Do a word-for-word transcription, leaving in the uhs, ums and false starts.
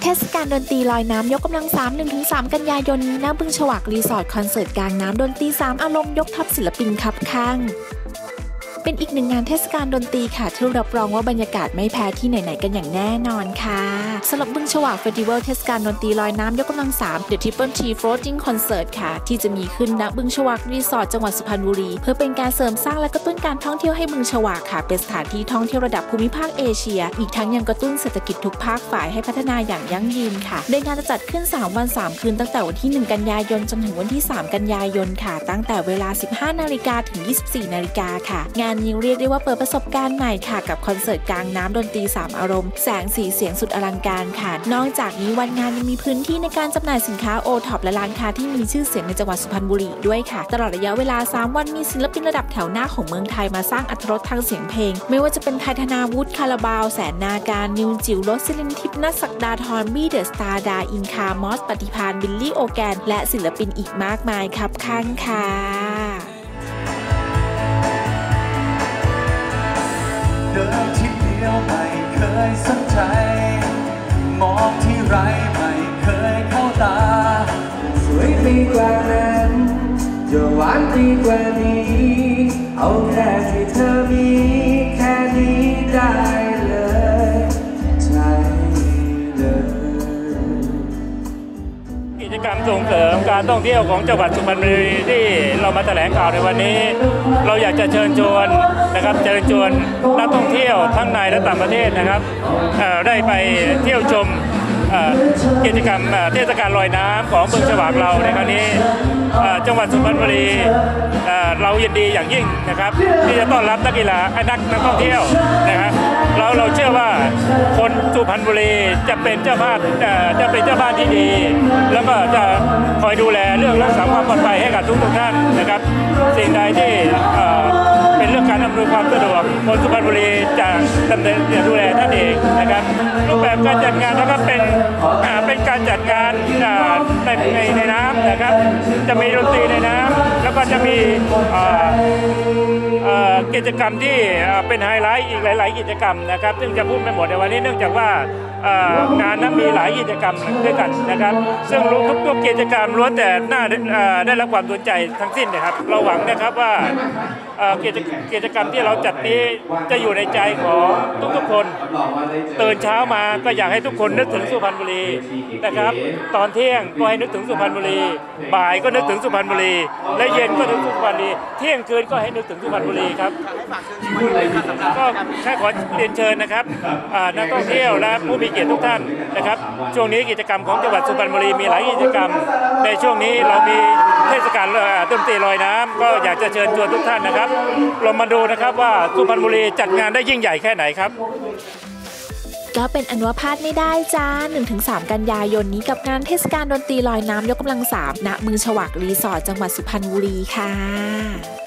เทศกาลดนตรีลอยน้ำยกกำลังสาม หนึ่งถึงสาม กันยายนณบึงฉวากรีสอร์ทคอนเสิร์ตกลางน้ำดนตรีสามอารมณ์ยกทัพศิลปินคับข้างเป็นอีกหนึ่งงานเทศกาลดนตรีค่ะที่รับรองว่าบรรยากาศไม่แพ้ที่ไหนๆกันอย่างแน่นอนค่ะสำหรับบึงฉวากเฟสติวัลเทศกาลดนตรีลอยน้ำยกกำลังสาม The Triple T Floating Concert ค่ะที่จะมีขึ้นณบึงฉวากรีสอร์ทจังหวัดสุพรรณบุรีเพื่อเป็นการเสริมสร้างและกระตุ้นการท่องเที่ยวให้บึงฉวากค่ะเป็นสถานที่ท่องเที่ยวระดับภูมิภาคเอเชียอีกทั้งยังกระตุ้นเศรษฐกิจทุกภาคฝ่ายให้พัฒนาอย่างยั่งยืนค่ะโดยงานจะจัดขึ้นสามวันสามคืนตั้งแต่วันที่หนึ่งกันยายนจนถึงวันที่สามกันยายนค่ะตั้งแต่เวลา สิบห้านาฬิกา ถึง ยี่สิบสี่นาฬิกาค่ะงานนี้เรียกได้ว่าเปิดประสบการณ์ใหม่ค่ะกับคอนเสิร์ตกลางน้ำดนตรีสามอารมณ์แสงสีเสียงสุดอลังการค่ะนอกจากนี้วันงานยังมีพื้นที่ในการจำหน่ายสินค้าโอท็อปและร้านค้าที่มีชื่อเสียงในจังหวัดสุพรรณบุรีด้วยค่ะตลอดระยะเวลาสามวันมีศิลปินระดับแถวหน้าของเมืองไทยมาสร้างอรรถรสทางเสียงเพลงไม่ว่าจะเป็นไทยธนาวุฒิคาราบาวแสนนาการนิวจิ๋วรสศิลินทิพย์นัทศักดาธรบี้เดอะสตาร์ดาอินคามอสปฏิภาณบิลลี่โอแกนและศิลปินอีกมากมายครับข้างค่ะเดินที่เดียวไม่เคยสนใจมองที่ไรไม่เคยเข้าตาสวยดีกว่านั้นจะหวานดีกว่านี้เอาแค่ที่เธอมีแค่นี้ได้เลยใช่เลยกิจกรรมส่งเสริมการท่องเที่ยวของจังหวัดสุพรรณบุรีที่เรามาแถลงข่าวในวันนี้เราอยากจะเชิญชวนนะครับเชิญชวนนักท่องเที่ยวทั้งในและต่างประเทศนะครับได้ไปเที่ยวชมกิจกรรมเทศกาลลอยน้ำของบึงฉวากเราในครั้งนี้จังหวัดสุพรรณบุรีเรายินดีอย่างยิ่งนะครับที่จะต้อนรับนักกีฬานักนักท่องเที่ยวนะครับเราเราเชื่อว่าคนสุพรรณบุรีจะเป็นเจ้าบ้านจะเป็นเจ้าบ้านที่ดีแล้วก็จะคอยดูแลเรื่องรักษาความปลอดภัยให้กับทุกทุกท่านนะครับสิ่งใดที่เป็นเรื่องการอำนวยความสะดวกคนสุพรรณบุรีจะดำเนินดูแลท่านเองนะครับรูปแบบการจัดงานนะครับเป็นเป็นการจัดงานในในในน้ำนะครับจะมีดนตรีในน้ำแล้วก็จะมีกิจกรรมที่เป็นไฮไลท์อีกหลายๆกิจกรรมนะครับซึ่งจะพูดไม่หมดในวันนี้เนื่องจากว่างานนั้นมีหลายกิจกรรมด้วยกันนะครับซึ่งทุกๆกิจกรรมล้วนแต่น่าได้รับความสนใจทั้งสิ้นนะครับเราหวังนะครับว่ากิจกรรมที่เราจัดนี้จะอยู่ในใจของทุกๆคนตื่นเช้ามาก็อยากให้ทุกคนนึกถึงสุพรรณบุรีนะครับตอนเที่ยงก็ให้นึกถึงสุพรรณบุรีบ่ายก็นึกถึงสุพรรณบุรีและเย็นก็นึกถึงสุพรรณบุรีเที่ยงคืนก็ให้นึกถึงสุพรรณบุรีครับก็แค่ขอเรียนเชิญนะครับนักท่องเที่ยวและผู้มีเกียรติทุกท่านนะครับช่วงนี้กิจกรรมของจังหวัดสุพรรณบุรีมีหลายกิจกรรมในช่วงนี้เรามีเทศกาลดนตรีลอยน้ำก็อยากจะเชิญชวนทุกท่านนะครับเรามาดูนะครับว่าสุพรรณบุรีจัดงานได้ยิ่งใหญ่แค่ไหนครับก็เป็นอนุภาพไม่ได้จ้า หนึ่งถึงสาม กันยายนนี้กับงานเทศกาลดนตรีลอยน้ำยกกำลังสามณบึงฉวากรีสอร์ทจังหวัดสุพรรณบุรีค่ะ